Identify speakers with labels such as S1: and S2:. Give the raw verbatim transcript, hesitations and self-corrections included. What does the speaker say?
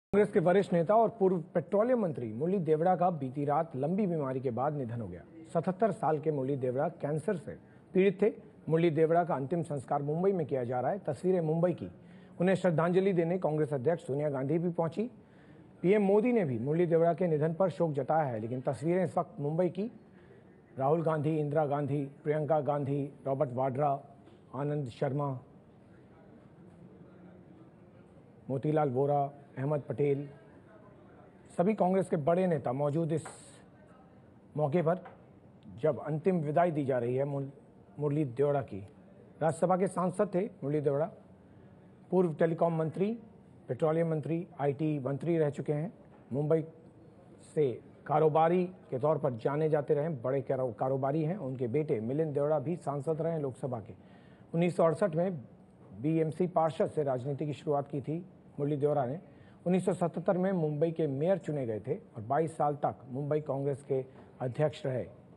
S1: कांग्रेस के वरिष्ठ नेता और पूर्व पेट्रोलियम मंत्री मुरली देवड़ा का बीती रात लंबी बीमारी के बाद निधन हो गया। सतहत्तर साल के मुरली देवड़ा कैंसर से पीड़ित थे। मुरली देवड़ा का अंतिम संस्कार मुंबई में किया जा रहा है। तस्वीरें मुंबई की। उन्हें श्रद्धांजलि देने कांग्रेस अध्यक्ष सोनिया गांधी भी पहुंची। पीएम मोदी ने भी मुरली देवड़ा के निधन पर शोक जताया है। लेकिन तस्वीरें इस वक्त मुंबई की। राहुल गांधी, इंदिरा गांधी, प्रियंका गांधी, रॉबर्ट वाड्रा, आनंद शर्मा, मोतीलाल वोरा, अहमद पटेल, सभी कांग्रेस के बड़े नेता मौजूद इस मौके पर, जब अंतिम विदाई दी जा रही है मुरली देवड़ा की। राज्यसभा के सांसद थे मुरली देवड़ा। पूर्व टेलीकॉम मंत्री, पेट्रोलियम मंत्री, आईटी मंत्री रह चुके हैं। मुंबई से कारोबारी के तौर पर जाने जाते रहे, बड़े कारोबारी हैं। उनके बेटे मिलिंद देवड़ा भी सांसद रहे लोकसभा के। उन्नीस सौ अड़सठ में बीएमसी पार्षद से राजनीति की शुरुआत की थी मुरली देवड़ा ने। उन्नीस सौ सतहत्तर में मुंबई के मेयर चुने गए थे और बाईस साल तक मुंबई कांग्रेस के अध्यक्ष रहे।